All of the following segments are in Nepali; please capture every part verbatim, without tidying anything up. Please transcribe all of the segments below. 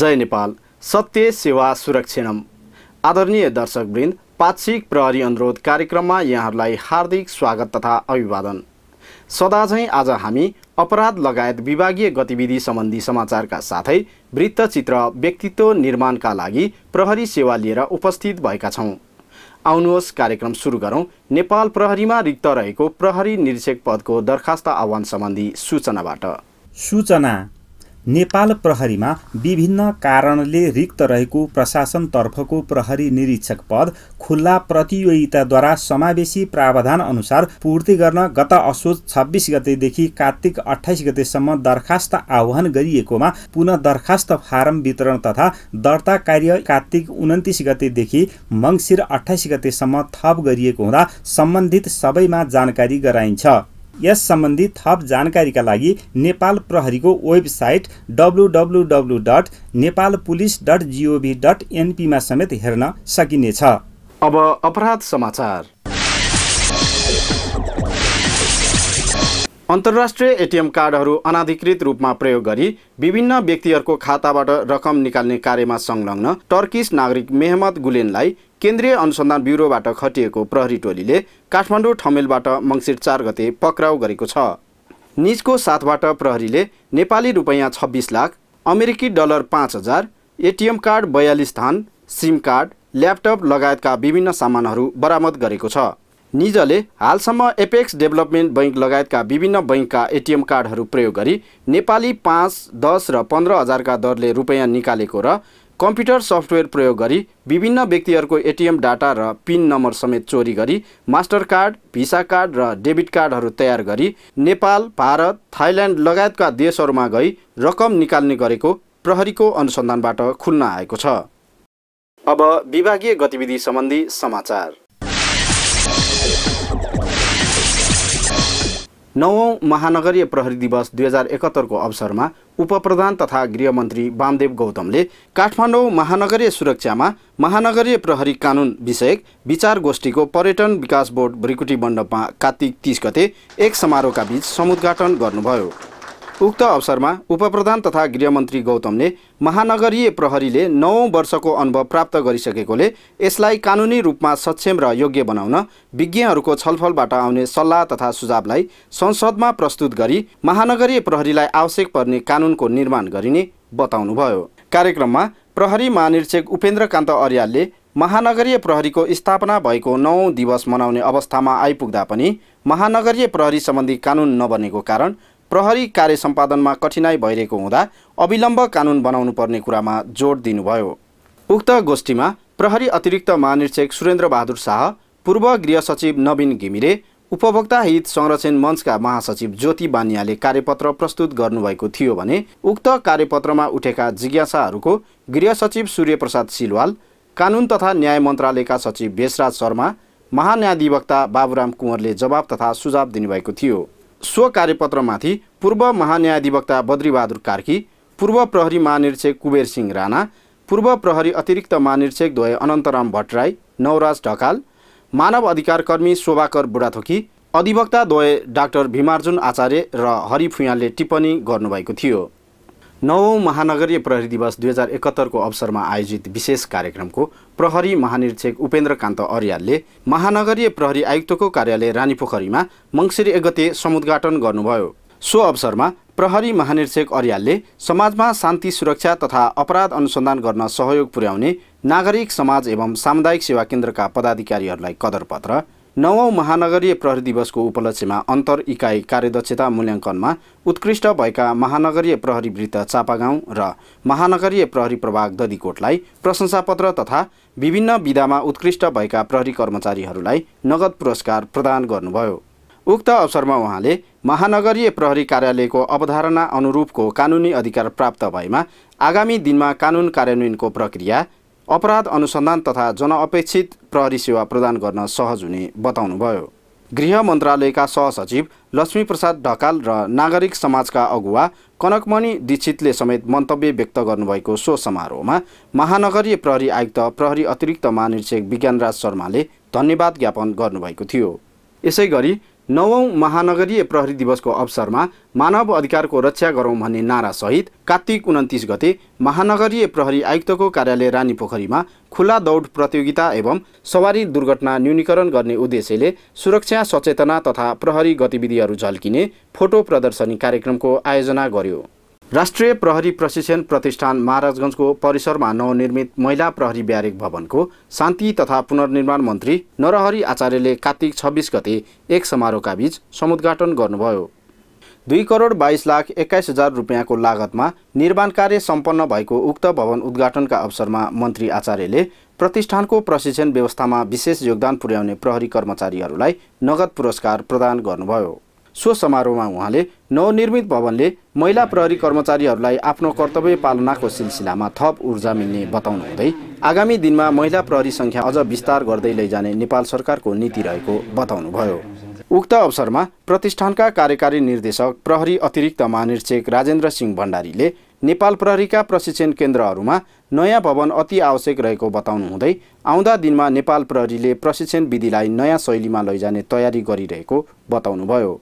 जय नेपाल, सत्य सेवा सुरक्षणम। आदरणीय दर्शकवृन्द, पाक्षिक प्रहरी अनुरोध कार्यक्रममा यहाँहरूलाई हार्दिक स्वागत तथा अभिवादन। सदाझैँ आज हामी अपराध लगायत विभागीय गतिविधि सम्बन्धी समाचारका साथै वृत्तचित्र व्यक्तित्व निर्माणका लागि प्रहरी सेवा लिएर उपस्थित भएका छौँ। आउनुहोस् कार्यक्रम सुरु गरौँ। नेपाल प्रहरीमा रिक्त रहेको प्रहरी निरीक्षक पदको दरखास्त आह्वान सम्बन्धी सूचनाबाट। सूचना: नेपाल प्रहरीमा विभिन्न कारणले रिक्त रहेको प्रशासनतर्फको प्रहरी निरीक्षक पद खुल्ला प्रतियोगिताद्वारा समावेशी प्रावधान अनुसार पूर्ति गर्न गत असोज छब्बिस गतेदेखि कार्तिक अठाइस गतेसम्म दरखास्त आह्वान गरिएकोमा पुनः दरखास्त फारम वितरण तथा दर्ता कार्य कार्तिक उन्तिस गतेदेखि मङ्सिर अठाइस गतेसम्म थप गरिएको हुँदा सम्बन्धित सबैमा जानकारी गराइन्छ। यस सम्बन्धी थप जानकारीका लागि नेपाल प्रहरीको website W W W dot Nepal police dot gov dot एनपीमा समेत हेर्न सकिनेछ। अब अपराध समाचार। अन्तर्राष्ट्रिय एटिएम कार्डहरू अनाधिकृत रूपमा प्रयोग गरी विभिन्न व्यक्तिहरूको खाताबाट रकम निकाल्ने कार्यमा संलग्न टर्किस नागरिक मेहमत गुलेनलाई केन्द्रीय अनुसन्धान ब्युरोबाट खटिएको प्रहरी टोलीले काठमाडौँ ठमेलबाट मङ्सिर चार गते पक्राउ गरेको छ। निजको साथबाट प्रहरीले नेपाली रुपैयाँ छब्बिस लाख, अमेरिकी डलर पाँच हजार, एटिएम कार्ड बयालिस थान, सिम कार्ड, ल्यापटप लगायतका विभिन्न सामानहरू बरामद गरेको छ। निजले हालसम्म एपेक्स डेभलपमेन्ट बैंक लगायतका विभिन्न बैंकका एटिएम कार्डहरू प्रयोग गरी नेपाली पाँच, दस र पन्ध्र हजारका दरले रुपैयाँ निकालेको र कम्प्युटर सफ्टवेयर प्रयोग गरी विभिन्न व्यक्तिहरूको एटिएम डाटा र पिन नम्बर समेत चोरी गरी मास्टर कार्ड, भिसा कार्ड र डेबिट कार्डहरू तयार गरी नेपाल, भारत, थाइल्यान्ड लगायतका देशहरूमा गई रकम निकाल्ने गरेको प्रहरीको अनुसन्धानबाट खुल्न आएको छ। अब विभागीय गतिविधि सम्बन्धी समाचार। नवौं महानगरीय प्रहरी दिवस दुई हजार एकहत्तरको अवसरमा उपप्रधान तथा गृहमन्त्री वामदेव गौतमले काठमाडौँ महानगरीय सुरक्षामा महानगरीय प्रहरी कानुन विषयक विचार गोष्ठीको पर्यटन विकास बोर्ड भृकुटी मण्डपमा कार्तिक तीस गते एक समारोहका बीच समुद्घाटन गर्नुभयो। उक्त अवसरमा उपप्रधान तथा गृहमन्त्री गौतमले महानगरीय प्रहरीले नौौं वर्षको अनुभव प्राप्त गरिसकेकोले यसलाई कानुनी रूपमा सक्षम र योग्य बनाउन विज्ञहरूको छलफलबाट आउने सल्लाह तथा सुझावलाई संसदमा प्रस्तुत गरी महानगरीय प्रहरीलाई आवश्यक पर्ने कानुनको निर्माण गरिने बताउनुभयो। कार्यक्रममा प्रहरी महानिरीक्षक उपेन्द्रकान्त अर्यालले महानगरीय प्रहरीको स्थापना भएको नौौं दिवस मनाउने अवस्थामा आइपुग्दा पनि महानगरीय प्रहरी सम्बन्धी कानुन नबनेको कारण प्रहरी कार्य सम्पादनमा कठिनाई भइरहेको हुँदा अविलम्ब कानुन बनाउनु पर्ने कुरामा जोड दिनुभयो। उक्त गोष्ठीमा प्रहरी अतिरिक्त महानिरीक्षक सुरेन्द्र बहादुर शाह, पूर्व गृह सचिव नवीन घिमिरे, उपभोक्ता हित संरक्षण मञ्चका महासचिव ज्योति बानियाले कार्यपत्र प्रस्तुत गर्नुभएको थियो भने उक्त कार्यपत्रमा उठेका जिज्ञासाहरूको गृह सचिव सूर्य प्रसाद सिलवाल, कानुन तथा न्याय मन्त्रालयका सचिव भेषराज शर्मा, महान्यायाधिवक्ता बाबुराम कुँवरले जवाब तथा सुझाव दिनुभएको थियो। सो कार्यपत्रमाथि पूर्व महान्यायाधिवक्ता बद्रीबहादुर कार्की, पूर्व प्रहरी महानिरीक्षक कुबेर सिंह राणा, पूर्व प्रहरी अतिरिक्त महानिरीक्षक द्वय अनन्तराम भट्टराई, नवराज ढकाल, मानव अधिकार कर्मी शोभाकर बुढाथोकी, अधिवक्ता द्वय डाक्टर भीमार्जुन आचार्य र हरि फुयालले टिप्पणी गर्नुभएको थियो। नवौं महानगरीय प्रहरी दिवस दुई हजार एकहत्तरको अवसरमा आयोजित विशेष कार्यक्रमको प्रहरी महानिरीक्षक उपेन्द्रकान्त अर्यालले महानगरीय प्रहरी आयुक्तको कार्यालय रानीपोखरीमा मङ्सिर एक गते समुद्घाटन गर्नुभयो। सो अवसरमा प्रहरी महानिरीक्षक अर्यालले समाजमा शान्ति सुरक्षा तथा अपराध अनुसन्धान गर्न सहयोग पुर्याउने नागरिक समाज एवं सामुदायिक सेवा केन्द्रका पदाधिकारीहरूलाई कदरपत्र, नवौं महानगरीय प्रहरी दिवसको उपलक्ष्यमा अन्तर इकाइ कार्यदक्षता मूल्याङ्कनमा उत्कृष्ट भएका महानगरीय प्रहरी वृत्त चापागाउँ र महानगरीय प्रहरी प्रभाग ददिकोटलाई प्रशंसापत्र तथा विभिन्न विधामा उत्कृष्ट भएका प्रहरी कर्मचारीहरूलाई नगद पुरस्कार प्रदान गर्नुभयो। उक्त अवसरमा उहाँले महानगरीय प्रहरी कार्यालयको अवधारणा अनुरूपको कानुनी अधिकार प्राप्त भएमा आगामी दिनमा कानुन कार्यान्वयनको प्रक्रिया, अपराध अनुसन्धान तथा जनअपेक्षित प्रहरी सेवा प्रदान गर्न सहज हुने बताउनुभयो। गृह मन्त्रालयका सहसचिव लक्ष्मी प्रसाद ढकाल र नागरिक समाजका अगुवा कनकमणि दीक्षितले समेत मन्तव्य व्यक्त गर्नुभएको सो समारोहमा महानगरीय प्रहरी आयुक्त प्रहरी अतिरिक्त महानिरीक्षक विज्ञानराज शर्माले धन्यवाद ज्ञापन गर्नुभएको थियो। यसै गरी नवौं महानगरीय प्रहरी दिवसको अवसरमा मानव अधिकारको रक्षा गरौँ भन्ने नारासहित कार्तिक उन्तिस गते महानगरीय प्रहरी आयुक्तको कार्यालय रानीपोखरीमा खुला दौड प्रतियोगिता एवं सवारी दुर्घटना न्यूनीकरण गर्ने उद्देश्यले सुरक्षा सचेतना तथा प्रहरी गतिविधिहरू झल्किने फोटो प्रदर्शनी कार्यक्रमको आयोजना गर्यो। राष्ट्रिय प्रहरी प्रशिक्षण प्रतिष्ठान महाराजगञ्जको परिसरमा नवनिर्मित महिला प्रहरी ब्यारेक भवनको शान्ति तथा पुनर्निर्माण मन्त्री नरहरि आचार्यले कार्तिक छब्बिस गते एक समारोहका बीच समुद्घाटन गर्नुभयो। दुई करोड बाइस लाख एक्काइस हजार रुपियाँको लागतमा निर्माण कार्य सम्पन्न भएको उक्त भवन उद्घाटनका अवसरमा मन्त्री आचार्यले प्रतिष्ठानको प्रशिक्षण व्यवस्थामा विशेष योगदान पुर्याउने प्रहरी कर्मचारीहरूलाई नगद पुरस्कार प्रदान गर्नुभयो। सो समारोहमा उहाँले नवनिर्मित भवनले महिला प्रहरी कर्मचारीहरूलाई आफ्नो कर्तव्य पालनाको सिलसिलामा थप ऊर्जा मिल्ने बताउनुहुँदै आगामी दिनमा महिला प्रहरी सङ्ख्या अझ विस्तार गर्दै लैजाने नेपाल सरकारको नीति रहेको बताउनुभयो। उक्त अवसरमा प्रतिष्ठानका कार्यकारी निर्देशक प्रहरी अतिरिक्त महानिरीक्षक राजेन्द्र सिंह भण्डारीले नेपाल प्रहरीका प्रशिक्षण केन्द्रहरूमा नयाँ भवन अति आवश्यक रहेको बताउनुहुँदै आउँदा दिनमा नेपाल प्रहरीले प्रशिक्षण विधिलाई नयाँ शैलीमा लैजाने तयारी गरिरहेको बताउनुभयो।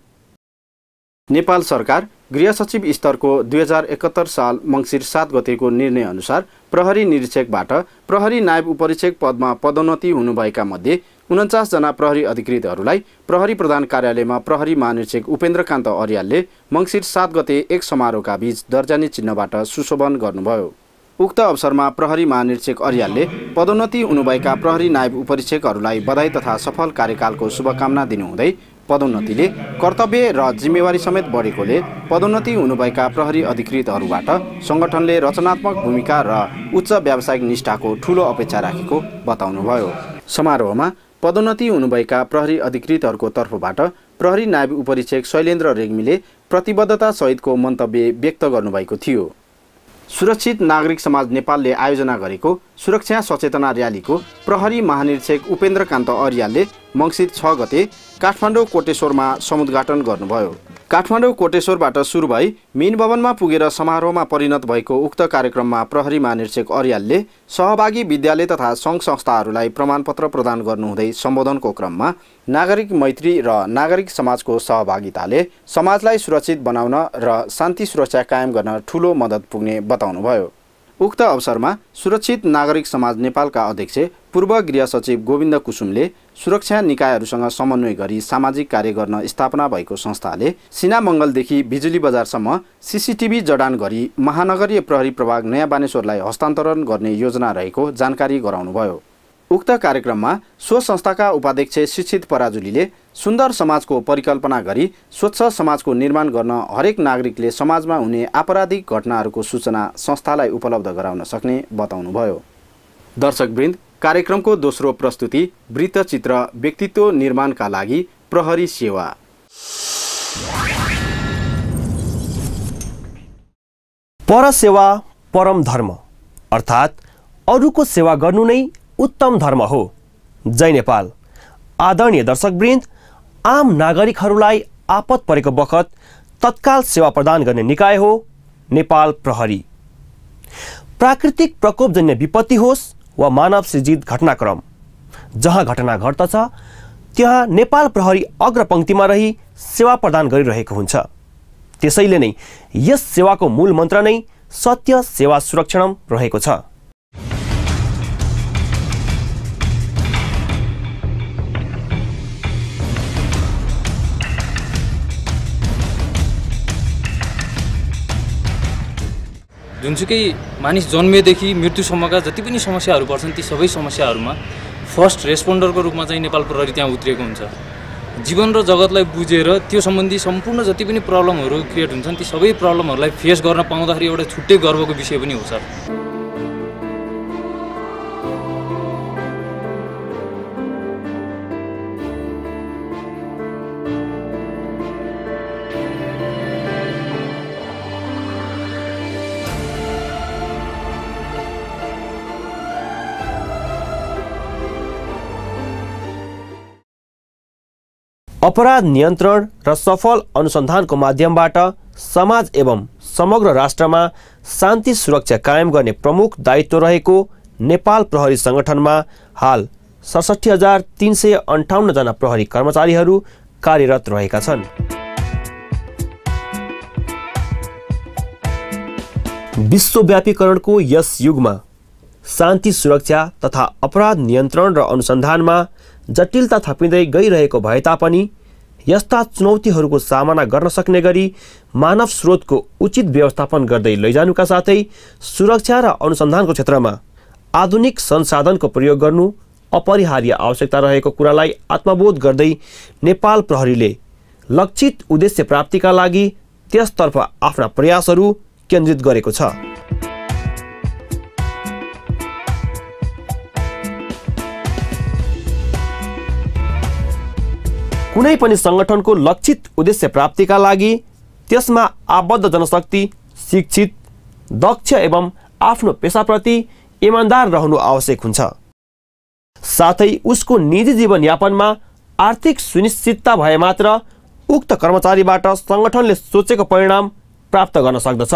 नेपाल सरकार गृह सचिव स्तरको दुई हजार एकहत्तर साल मङ्सिर सात गतेको निर्णय अनुसार प्रहरी निरीक्षकबाट प्रहरी नायब उपरीक्षक पदमा पदोन्नति हुनुभएका मध्ये उन्चास जना प्रहरी अधिकृतहरूलाई प्रहरी प्रधान कार्यालयमा प्रहरी महानिरीक्षक उपेन्द्रकान्त अर्यालले मङ्सिर सात गते एक समारोहका बीच दर्जानी चिन्हबाट सुशोभन गर्नुभयो। उक्त अवसरमा प्रहरी महानिरीक्षक अर्यालले पदोन्नति हुनुभएका प्रहरी नायब उपरीक्षकहरूलाई बधाई तथा सफल कार्यकालको शुभकामना दिनुहुँदै पदोन्नतिले कर्तव्य र जिम्मेवारी समेत बढेकोले पदोन्नति हुनुभएका प्रहरी अधिकृतहरूबाट सङ्गठनले रचनात्मक भूमिका र उच्च व्यावसायिक निष्ठाको ठूलो अपेक्षा राखेको बताउनुभयो। समारोहमा पदोन्नति हुनुभएका प्रहरी अधिकृतहरूको तर्फबाट प्रहरी नायब उपरीक्षक शैलेन्द्र रेग्मीले प्रतिबद्धता सहितको मन्तव्य व्यक्त गर्नुभएको थियो। सुरक्षित नागरिक समाज नेपालले आयोजना गरेको सुरक्षा सचेतना र्यालीको प्रहरी महानिरीक्षक उपेन्द्रकान्त अर्यालले मङ्सिर छ गते काठमाडौँ कोटेश्वरमा समुद्घाटन गर्नुभयो। काठमाडौँ कोटेश्वरबाट सुरु भई मिन भवनमा पुगेर समारोहमा परिणत भएको उक्त कार्यक्रममा प्रहरी महानिरीक्षक अर्यालले सहभागी विद्यालय तथा सङ्घ संस्थाहरूलाई प्रमाणपत्र प्रदान गर्नुहुँदै सम्बोधनको क्रममा नागरिक मैत्री र नागरिक समाजको सहभागिताले समाजलाई सुरक्षित बनाउन र शान्ति सुरक्षा कायम गर्न ठूलो मद्दत पुग्ने बताउनुभयो। उक्त अवसरमा सुरक्षित नागरिक समाज नेपालका अध्यक्ष पूर्व गृह सचिव गोविन्द कुसुमले सुरक्षा निकायहरूसँग समन्वय गरी सामाजिक कार्य गर्न स्थापना भएको संस्थाले सिनामङ्गलदेखि बिजुली बजारसम्म सीसीटीभी जडान गरी महानगरीय प्रहरी प्रभाग नयाँ बानेश्वरलाई हस्तान्तरण गर्ने योजना रहेको जानकारी गराउनुभयो। उक्त कार्यक्रममा सो संस्थाका उपाध्यक्ष शिक्षित पराजुलीले सुन्दर समाजको परिकल्पना गरी स्वच्छ समाजको निर्माण गर्न हरेक नागरिकले समाजमा हुने आपराधिक घटनाहरूको सूचना संस्थालाई उपलब्ध गराउन सक्ने बताउनुभयो। दर्शकवृन्द, कार्यक्रमको दोस्रो प्रस्तुति वृत्तचित्र व्यक्तित्व निर्माणका लागि प्रहरी सेवा। परसेवा परम धर्म अर्थात् अरूको सेवा गर्नु नै उत्तम धर्म हो। जय नेपाल। आदरणीय दर्शकवृन्द, आम नागरिकहरूलाई आपत परेको बखत तत्काल सेवा प्रदान गर्ने निकाय हो नेपाल प्रहरी। प्राकृतिक प्रकोपजन्य विपत्ति होस् वा मानव सृजित घटनाक्रम, जहाँ घटना घट्दछ त्यहाँ नेपाल प्रहरी अग्रपङ्क्तिमा रही सेवा प्रदान गरिरहेको हुन्छ। त्यसैले नै यस सेवाको मूल मन्त्र नै सत्य सेवा सुरक्षणम रहेको छ। जुनसुकै मानिस जन्मेदेखि मृत्युसम्मका जति पनि समस्याहरू पर्छन् ती सबै समस्याहरूमा फर्स्ट रेस्पोन्डरको रूपमा चाहिँ नेपाल प्रहरी त्यहाँ उत्रिएको हुन्छ। जीवन र जगतलाई बुझेर त्यो सम्बन्धी सम्पूर्ण जति पनि प्रब्लमहरू क्रिएट हुन्छन् ती सबै प्रब्लमहरूलाई फेस गर्न पाउँदाखेरि एउटा छुट्टै गर्वको विषय पनि हो सर। अपराध नियन्त्रण र सफल अनुसन्धानको माध्यमबाट समाज एवं समग्र राष्ट्रमा शान्ति सुरक्षा कायम गर्ने प्रमुख दायित्व रहेको नेपाल प्रहरी सङ्गठनमा हाल सडसठी हजार तीन सय अन्ठाउन्न जना प्रहरी कर्मचारीहरू कार्यरत रहेका छन्। विश्वव्यापीकरणको यस युगमा शान्ति सुरक्षा तथा अपराध नियन्त्रण र अनुसन्धानमा जटिलता थपिँदै गइरहेको भए तापनि यस्ता चुनौतीहरूको सामना गर्न सक्ने गरी मानव स्रोतको उचित व्यवस्थापन गर्दै लैजानुका साथै सुरक्षा र अनुसन्धानको क्षेत्रमा आधुनिक संसाधनको प्रयोग गर्नु अपरिहार्य आवश्यकता रहेको कुरालाई आत्मबोध गर्दै नेपाल प्रहरीले लक्षित उद्देश्य प्राप्तिका लागि त्यसतर्फ आफ्ना प्रयासहरू केन्द्रित गरेको छ। कुनै पनि सङ्गठनको लक्षित उद्देश्य प्राप्तिका लागि त्यसमा आबद्ध जनशक्ति शिक्षित, दक्ष एवं आफ्नो पेसाप्रति इमान्दार रहनु आवश्यक हुन्छ। साथै उसको निजी जीवनयापनमा आर्थिक सुनिश्चितता भए मात्र उक्त कर्मचारीबाट सङ्गठनले सोचेको परिणाम प्राप्त गर्न सक्दछ।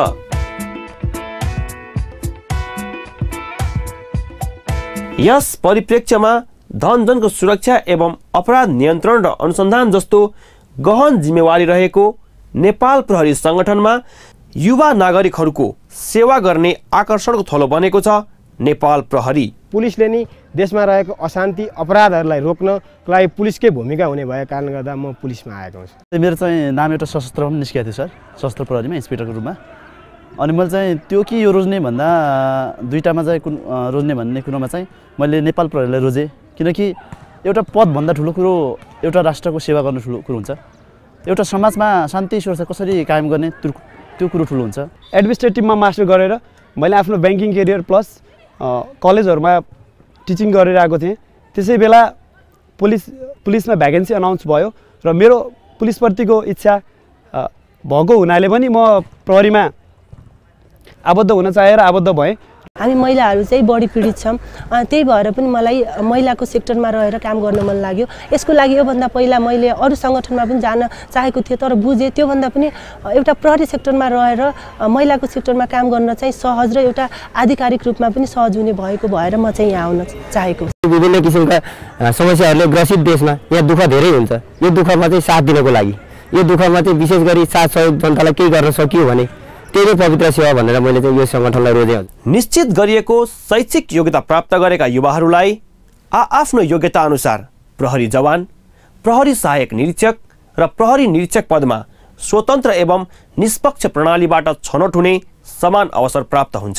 यस परिप्रेक्ष्यमा धनजनको सुरक्षा एवं अपराध नियन्त्रण र अनुसन्धान जस्तो गहन जिम्मेवारी रहेको नेपाल प्रहरी सङ्गठनमा युवा नागरिकहरूको सेवा गर्ने आकर्षणको थलो बनेको छ नेपाल प्रहरी। पुलिसले नि देशमा रहेको अशान्ति अपराधहरूलाई रोक्नको लागि पुलिसकै भूमिका हुने भएको कारणले गर्दा म पुलिसमा आएको छु। मेरो चाहिँ नाम एउटा सशस्त्रमा पनि निस्केको थियो सर, सशस्त्र प्रहरीमा इन्सपेक्टरको रूपमा। अनि मैले चाहिँ त्यो कि यो रोज्ने भन्दा दुईटामा चाहिँ कुन रोज्ने भन्ने कुरोमा चाहिँ मैले नेपाल प्रहरीलाई रोजेँ, किनकि एउटा पदभन्दा ठुलो कुरो एउटा राष्ट्रको सेवा गर्नु ठुलो कुरो हुन्छ। एउटा समाजमा शान्ति सुरक्षा कसरी कायम गर्ने त्यो कुरो ठुलो हुन्छ। एडमिनिस्ट्रेटिभमा मास्टर गरेर मैले आफ्नो ब्याङ्किङ करियर प्लस कलेजहरूमा टिचिङ गरेर आएको थिएँ। त्यसै बेला पुलिस पुलिसमा भ्याकेन्सी अनाउन्स भयो र मेरो पुलिसप्रतिको इच्छा भएको हुनाले पनि म प्रहरीमा आबद्ध हुन चाहेर आबद्ध भएँ। हामी महिलाहरू चाहिँ बढी पीडित छौँ, त्यही भएर पनि मलाई महिलाको सेक्टरमा रहेर काम गर्न मन लाग्यो। यसको लागि योभन्दा पहिला मैले अरू सङ्गठनमा पनि जान चाहेको थिएँ, तर बुझेँ त्योभन्दा पनि एउटा प्रहरी सेक्टरमा रहेर महिलाको सेक्टरमा काम गर्न चाहिँ सहज र एउटा आधिकारिक रूपमा पनि सहज हुने भएको भएर म चाहिँ यहाँ आउन चाहेको। विभिन्न किसिमका समस्याहरूले ग्रसित देशमा यहाँ दुःख धेरै हुन्छ। यो दुःखमा चाहिँ साथ दिनको लागि, यो दुःखमा चाहिँ विशेष गरी साथ सहयोग जनतालाई केही गर्न सकियो भने त्यही पवित्र सेवा भनेर मैले चाहिँ यो सङ्गठनलाई रोजेँ। निश्चित गरिएको शैक्षिक योग्यता प्राप्त गरेका युवाहरूलाई आआफ्नो योग्यता अनुसार प्रहरी जवान, प्रहरी सहायक निरीक्षक र प्रहरी निरीक्षक पदमा स्वतन्त्र एवं निष्पक्ष प्रणालीबाट छनौट हुने समान अवसर प्राप्त हुन्छ।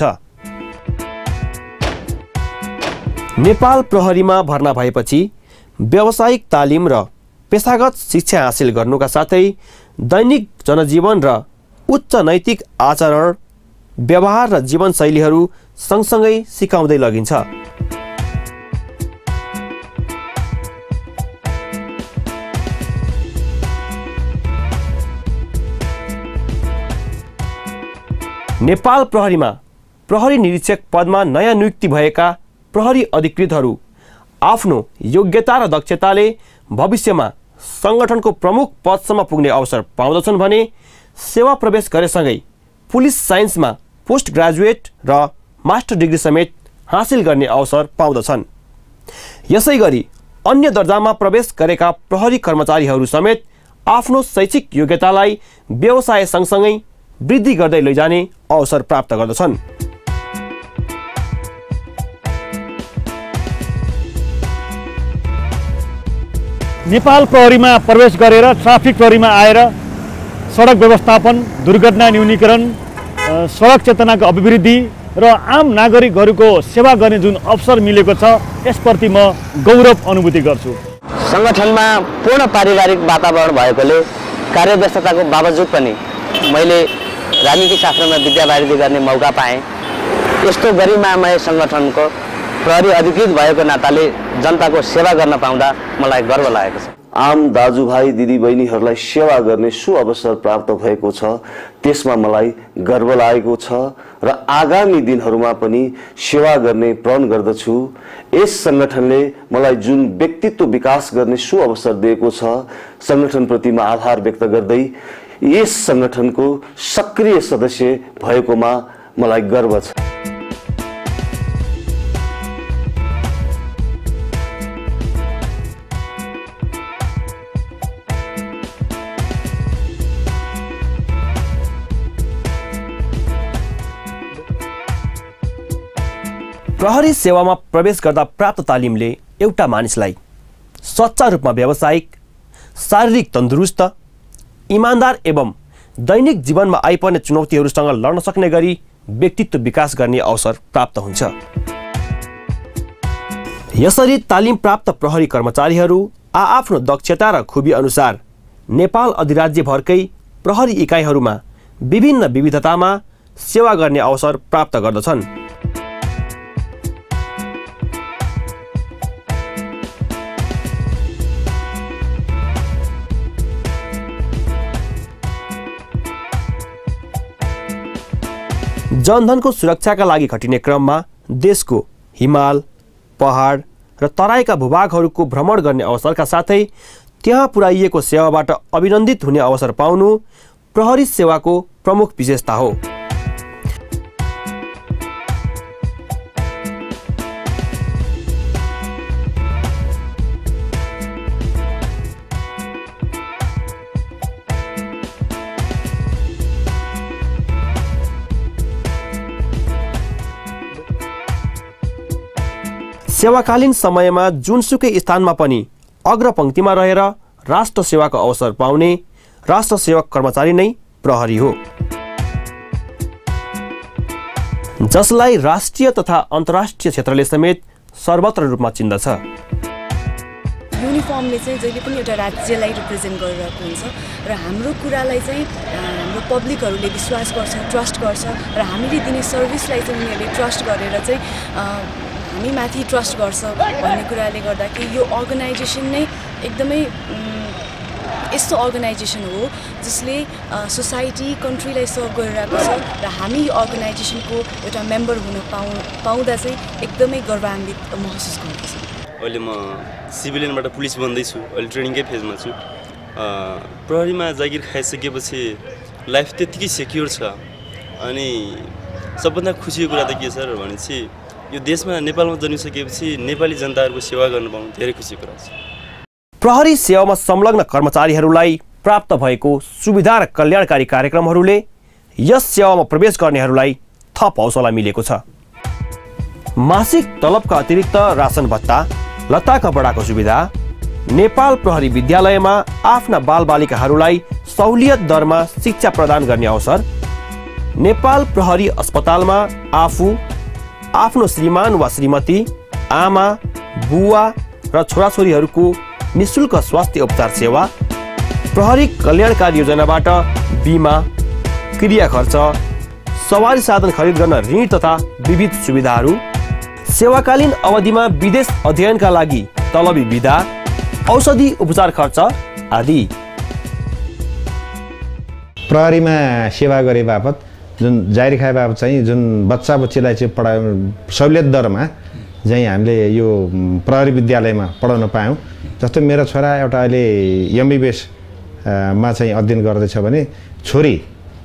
नेपाल प्रहरीमा भर्ना भएपछि व्यावसायिक तालिम र पेसागत शिक्षा हासिल गर्नुका साथै दैनिक जनजीवन र उच्च नैतिक आचरण, व्यवहार र जीवनशैलीहरू सँगसँगै सिकाउँदै लगिन्छ। नेपाल प्रहरीमा प्रहरी निरीक्षक पदमा नयाँ नियुक्ति भएका प्रहरी अधिकृतहरू आफ्नो योग्यता र दक्षताले भविष्यमा सङ्गठनको प्रमुख पदसम्म पुग्ने अवसर पाउँदछन् भने सेवा प्रवेश गरेसँगै पुलिस साइन्समा पोस्ट ग्रेजुएट र मास्टर डिग्री समेत हासिल गर्ने अवसर पाउँदछन्। यसै गरी अन्य दर्जामा प्रवेश गरेका प्रहरी कर्मचारीहरू समेत आफ्नो शैक्षिक योग्यतालाई व्यवसाय सँगसँगै वृद्धि गर्दै लैजाने अवसर प्राप्त गर्दछन्। नेपाल प्रहरीमा प्रवेश गरेर ट्राफिक प्रहरीमा आएर सडक व्यवस्थापन, दुर्घटना न्यूनीकरण, सडक चेतनाको अभिवृद्धि र आम नागरिकहरूको सेवा गर्ने जुन अवसर मिलेको छ यसप्रति म गौरव अनुभूति गर्छु। सङ्गठनमा पूर्ण पारिवारिक वातावरण भएकोले कार्यव्यस्तताको बावजुद पनि मैले राजनीति शास्त्रमा विद्यावारिधि गर्ने मौका पाएँ। यस्तो गरिमामय सङ्गठनको प्रहरी अधिकृत भएको नाताले जनताको सेवा गर्न पाउँदा मलाई गर्व लागेको छ। आम दाजुभाइ दिदीबहिनीहरूलाई सेवा गर्ने सुअवसर प्राप्त भएको छ, त्यसमा मलाई गर्व लागेको छ र आगामी दिनहरूमा पनि सेवा गर्ने प्रण गर्दछु। यस सङ्गठनले मलाई जुन व्यक्तित्व विकास गर्ने सुअवसर दिएको छ, सङ्गठनप्रति म आभार व्यक्त गर्दै यस सङ्गठनको सक्रिय सदस्य भएकोमा मलाई गर्व छ। प्रहरी सेवामा प्रवेश गर्दा प्राप्त तालिमले एउटा मानिसलाई सच्चा रूपमा व्यावसायिक, शारीरिक तन्दुरुस्त, इमान्दार एवं दैनिक जीवनमा आइपर्ने चुनौतीहरूसँग लड्न सक्ने गरी व्यक्तित्व विकास गर्ने अवसर प्राप्त हुन्छ। यसरी तालिम प्राप्त प्रहरी कर्मचारीहरू आआफ्नो दक्षता र खुबी अनुसार नेपाल अधिराज्यभरकै प्रहरी इकाइहरूमा विभिन्न विविधतामा सेवा गर्ने अवसर प्राप्त गर्दछन्। जनधनको सुरक्षाका लागि खटिने क्रममा देशको हिमाल, पहाड र तराईका भूभागहरूको भ्रमण गर्ने अवसरका साथै त्यहाँ पुर्याइएको सेवाबाट अभिनन्दित हुने अवसर पाउनु प्रहरी सेवाको प्रमुख विशेषता हो। सेवाकालीन समयमा जुनसुकै स्थानमा पनि अग्रपङ्क्तिमा रहेर राष्ट्र सेवाको अवसर पाउने राष्ट्र सेवक कर्मचारी नै प्रहरी हो, जसलाई राष्ट्रिय तथा अन्तर्राष्ट्रिय क्षेत्रले समेत सर्वत्र रूपमा चिन्दछ। युनिफर्मले चाहिँ जहिले पनि एउटा राज्यलाई रिप्रेजेन्ट गरिरहेको हुन्छ र हाम्रो कुरालाई चाहिँ हाम्रो पब्लिकहरूले विश्वास गर्छ, ट्रस्ट गर्छ र हामीले दिने सर्भिसलाई चाहिँ उनीहरूले ट्रस्ट गरेर चाहिँ हामी माथि ट्रस्ट गर्छ भन्ने कुराले गर्दा कि यो अर्गनाइजेसन नै एकदमै यस्तो अर्गनाइजेसन हो जसले सोसाइटी, कन्ट्रीलाई सर्भ गरिरहेको छ र हामी यो अर्गनाइजेसनको एउटा मेम्बर हुन पाउ पाउँदा चाहिँ एकदमै गर्वान्वित महसुस गर्दछु। अहिले म सिभिलियनबाट पुलिस बन्दैछु, अहिले ट्रेनिङकै फेजमा छु। प्रहरीमा जागिर खाइसकेपछि लाइफ त्यत्तिकै सेक्योर छ। अनि सबभन्दा खुसीको कुरा त के छ भनेपछि यो देशमा नेपालमा जन्मिसकेपछि नेपाली जनताहरूको सेवा गर्न पाउनु धेरै खुसीको कुरा छ। प्रहरी सेवामा संलग्न कर्मचारीहरूलाई प्राप्त भएको सुविधा र कल्याणकारी कार्यक्रमहरूले यस सेवामा प्रवेश गर्नेहरूलाई थप हौसला मिलेको छ। मासिक तलबका अतिरिक्त रासन भत्ता, लत्ता कपडाको सुविधा, नेपाल प्रहरी विद्यालयमा आफ्ना बालबालिकाहरूलाई सहुलियत दरमा शिक्षा प्रदान गर्ने अवसर, नेपाल प्रहरी अस्पतालमा आफू, आफ्नो श्रीमान वा श्रीमती, आमा, बुवा र छोराछोरीहरूको निःशुल्क स्वास्थ्य उपचार सेवा, प्रहरी कल्याणकारी योजनाबाट बिमा, क्रिया खर्च, सवारी साधन खरिद गर्न ऋण तथा विविध सुविधाहरू, सेवाकालीन अवधिमा विदेश अध्ययनका लागि तलबी बिदा, औषधि उपचार खर्च आदि। प्रहरीमा सेवा गरे बापत जुन जारी खाए बापत चाहिँ जुन बच्चा बच्चीलाई चाहिँ पढा सहुलियत दरमा चाहिँ हामीले यो प्रहरी विद्यालयमा पढाउन पायौँ। जस्तो मेरो छोरा एउटा अहिले एमबिबिएस मा चाहिँ अध्ययन गर्दैछ भने छोरी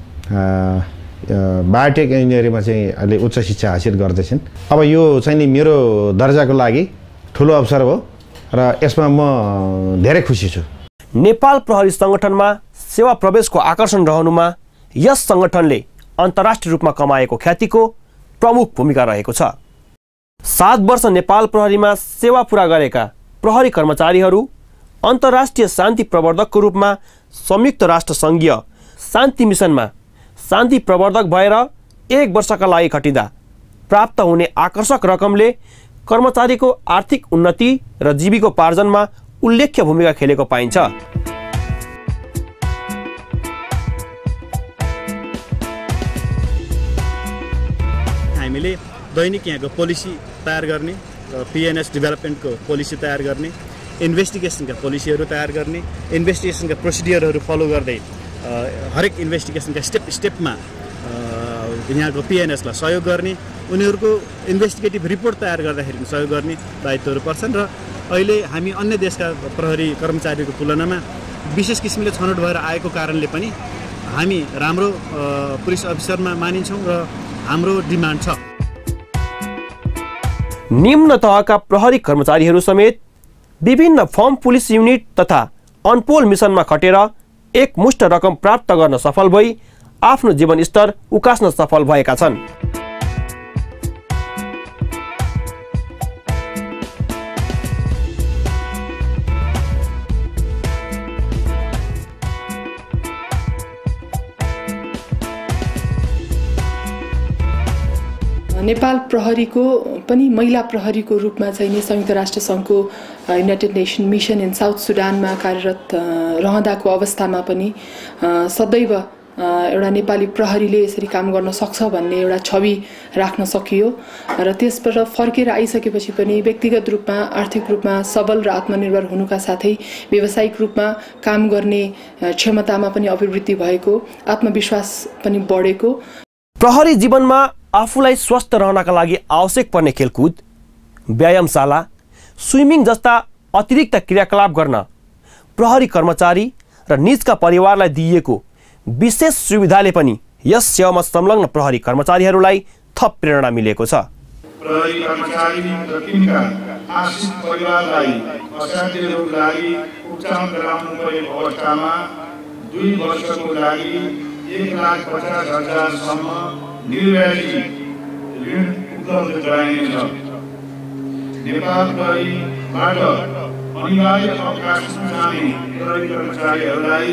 बायोटेक इन्जिनियरिङमा चाहिँ अहिले उच्च शिक्षा हासिल गर्दैछन्। अब यो चाहिँ नि मेरो दर्जाको लागि ठुलो अवसर हो र यसमा म धेरै खुसी छु। नेपाल प्रहरी सङ्गठनमा सेवा प्रवेशको आकर्षण रहनुमा यस सङ्गठनले अन्तर्राष्ट्रिय रूपमा कमाएको ख्यातिको प्रमुख भूमिका रहेको छ। सात वर्ष नेपाल प्रहरीमा सेवा पुरा गरेका प्रहरी कर्मचारीहरू अन्तर्राष्ट्रिय शान्ति प्रवर्धकको रूपमा संयुक्त राष्ट्र सङ्घीय शान्ति मिसनमा शान्ति प्रवर्धक भएर एक वर्षका लागि खटिँदा प्राप्त हुने आकर्षक रकमले कर्मचारीको आर्थिक उन्नति र जीविकोपार्जनमा उल्लेख्य भूमिका खेलेको पाइन्छ। हामीले दैनिक यहाँको पोलिसी तयार गर्ने, पिएनएस डेभलपमेन्टको पोलिसी तयार गर्ने, इन्भेस्टिगेसनका पोलिसीहरू तयार गर्ने, इन्भेस्टिगेसनका प्रोसिडियरहरू फलो गर्दै हरेक इन्भेस्टिगेसनका स्टेप स्टेपमा यहाँको पिएनएसलाई सहयोग गर्ने, उनीहरूको इन्भेस्टिगेटिभ रिपोर्ट तयार गर्दाखेरि सहयोग गर्ने दायित्वहरू पर्छन्। र अहिले हामी अन्य देशका प्रहरी कर्मचारीको तुलनामा विशेष किसिमले छनौट भएर आएको कारणले पनि हामी राम्रो पुलिस अफिसरमा मानिन्छौँ र हाम्रो डिमान्ड छ। निम्न तहका प्रहरी कर्मचारीहरू समेत विभिन्न फर्म पुलिस युनिट तथा अनपोल मिसनमा खटेर एक मुष्ट रकम प्राप्त गर्न सफल भई आफ्नो जीवनस्तर उकास्न सफल भएका छन्। नेपाल प्रहरीको पनि महिला प्रहरीको रूपमा चाहिँ नि संयुक्त राष्ट्र सङ्घको United Nation Mission in South सुडानमा कार्यरत रहँदाको अवस्थामा पनि सदैव एउटा नेपाली प्रहरीले यसरी काम गर्न सक्छ भन्ने एउटा छवि राख्न सकियो र त्यसबाट फर्केर आइसकेपछि पनि व्यक्तिगत रूपमा आर्थिक रूपमा सबल र आत्मनिर्भर हुनुका साथै व्यावसायिक रूपमा काम गर्ने क्षमतामा पनि अभिवृद्धि भएको, आत्मविश्वास पनि बढेको। प्रहरी जीवनमा आफूलाई स्वस्थ रहनका लागि आवश्यक पर्ने खेलकुद, व्यायामशाला, स्विमिङ जस्ता अतिरिक्त क्रियाकलाप गर्न प्रहरी कर्मचारी र निजका परिवारलाई दिइएको विशेष सुविधाले पनि यस सेवामा संलग्न प्रहरी कर्मचारीहरूलाई थप प्रेरणा मिलेको छ। प्रहरी कर्मचारी र तिनका आश्रित परिवारलाई असाध्य रोग लागि उपचार गराउनु परेको अवस्थामा दुई वर्षको लागि एक लाख पचास हजारसम्म निर्व्याजी ऋण उपलब्ध गराइनेछ। नेपाल प्रहरीबाट अनिवार्य अवकाशमा जाने प्रहरी कर्मचारीहरूलाई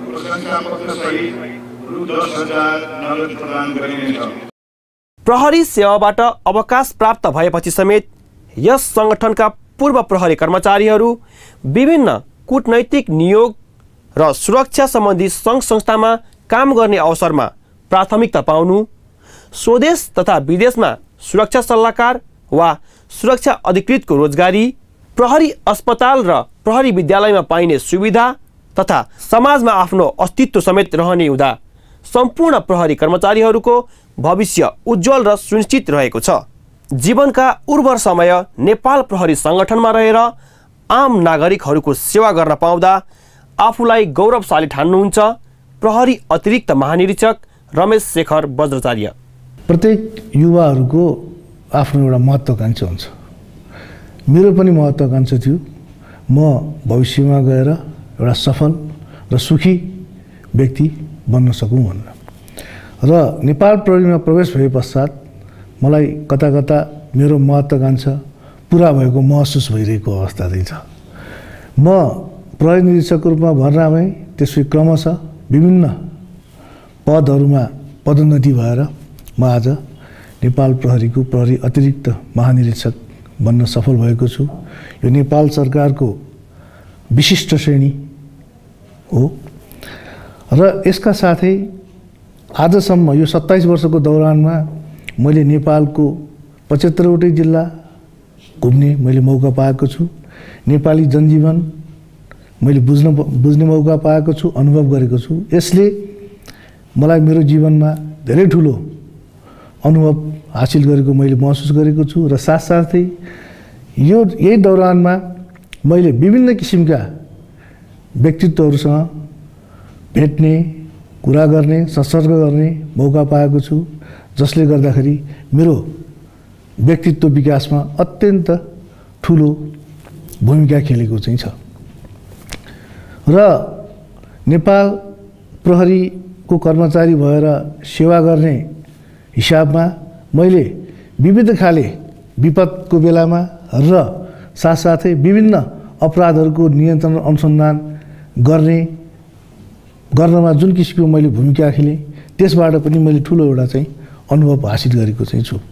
प्रहरी सेवाबाट अवकाश प्राप्त भएपछि समेत यस संगठनका पूर्व प्रहरी कर्मचारीहरू विभिन्न कूटनैतिक नियोग र सुरक्षा सम्बन्धी सङ्घ संस्थामा काम गर्ने अवसरमा प्राथमिकता पाउनु, स्वदेश तथा विदेशमा सुरक्षा सल्लाहकार वा सुरक्षा अधिकृतको रोजगारी, प्रहरी अस्पताल र प्रहरी विद्यालयमा पाइने सुविधा तथा समाजमा आफ्नो अस्तित्व समेत रहने हुँदा सम्पूर्ण प्रहरी कर्मचारीहरूको भविष्य उज्जवल र सुनिश्चित रहेको छ। जीवनका उर्वर समय नेपाल प्रहरी सङ्गठनमा रहेर आम नागरिकहरूको सेवा गर्न पाउँदा आफूलाई गौरवशाली ठान्नुहुन्छ प्रहरी अतिरिक्त महानिरीक्षक रमेश शेखर वज्राचार्य। प्रत्येक युवाहरूको आफ्नो एउटा महत्त्वाकांक्षा हुन्छ। मेरो पनि महत्त्वाकांक्षा थियो म भविष्यमा गएर एउटा सफल र सुखी व्यक्ति बन्न सकूँ भनेर। र नेपाल प्रहरीमा प्रवेश भए पश्चात मलाई कता कता मेरो महत्त्वाकांक्षा पुरा भएको महसुस भइरहेको अवस्था चाहिँ छ। म प्रहरी निरीक्षकको रूपमा भर्ना भएँ, त्यसपछि क्रमशः विभिन्न पदहरूमा पदोन्नति भएर म आज नेपाल प्रहरीको प्रहरी अतिरिक्त महानिरीक्षक बन्न सफल भएको छु। यो नेपाल सरकारको विशिष्ट श्रेणी हो र यसका साथै आजसम्म यो सत्ताइस वर्षको दौरानमा मैले नेपालको पचहत्तरवटै जिल्ला घुम्ने मैले मौका पाएको छु। नेपाली जनजीवन मैले बुझ्न बुझ्ने मौका पाएको छु, अनुभव गरेको छु। यसले मलाई मेरो जीवनमा धेरै ठुलो अनुभव हासिल गरेको मैले महसुस गरेको छु र साथसाथै यो यही दौरानमा मैले विभिन्न किसिमका व्यक्तित्वहरूसँग भेट्ने, कुरा गर्ने, संसर्ग गर्ने मौका पाएको छु, जसले गर्दाखेरि मेरो व्यक्तित्व विकासमा अत्यन्त ठुलो भूमिका खेलेको चाहिँ छ। र नेपाल प्रहरीको कर्मचारी भएर सेवा गर्ने हिसाबमा मैले विविध खाले विपदको बेलामा र साथसाथै विभिन्न अपराधहरूको नियन्त्रण अनुसन्धान गर्ने गर्नमा जुन किसिमको मैले भूमिका खेलेँ त्यसबाट पनि मैले ठुलो एउटा चाहिँ अनुभव हासिल गरेको चाहिँ छु।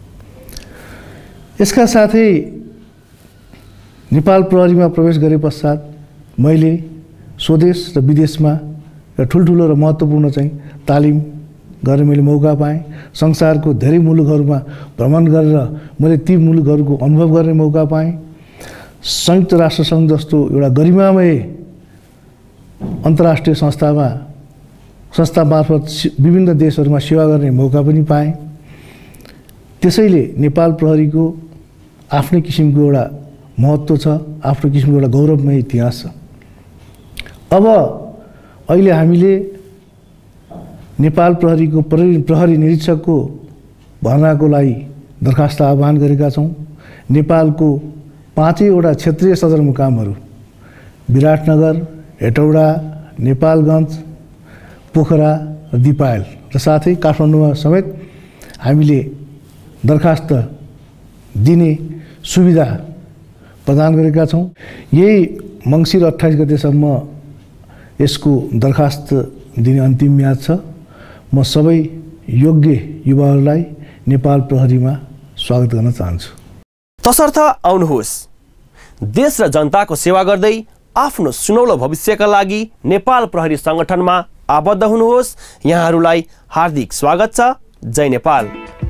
यसका साथै नेपाल प्रहरीमा प्रवेश गरे पश्चात मैले स्वदेश र विदेशमा ठुल्ठुलो र महत्त्वपूर्ण चाहिँ तालिम गर्ने मैले मौका पाएँ। संसारको धेरै मुलुकहरूमा भ्रमण गरेर मैले ती मुलुकहरूको अनुभव गर्ने मौका पाएँ। संयुक्त राष्ट्र सङ्घ जस्तो एउटा गरिमामय अन्तर्राष्ट्रिय संस्थामा संस्था मार्फत विभिन्न देशहरूमा सेवा गर्ने मौका पनि पाएँ। त्यसैले नेपाल प्रहरीको आफ्नै किसिमको एउटा महत्त्व छ, आफ्नो किसिमको एउटा गौरवमय इतिहास छ। अब अहिले हामीले नेपाल प्रहरीको प्रहरी प्रहरी निरीक्षकको भर्नाको लागि दरखास्त आह्वान गरेका छौँ। नेपालको पाँचैवटा क्षेत्रीय सदरमुकामहरू विराटनगर, हेटौडा, नेपालगञ्ज, पोखरा र दिपायल र साथै काठमाडौँमा समेत हामीले दरखास्त दिने सुविधा प्रदान गरेका छौँ। यही मङ्सिर अट्ठाइस गतेसम्म यसको दरखास्त दिने अन्तिम म्याद छ। म सबै योग्य युवाहरूलाई नेपाल प्रहरीमा स्वागत गर्न चाहन्छु। तसर्थ आउनुहोस्, देश र जनताको सेवा गर्दै आफ्नो सुनौलो भविष्यका लागि नेपाल प्रहरी सङ्गठनमा आबद्ध हुनुहोस्। यहाँहरूलाई हार्दिक स्वागत छ। जय नेपाल।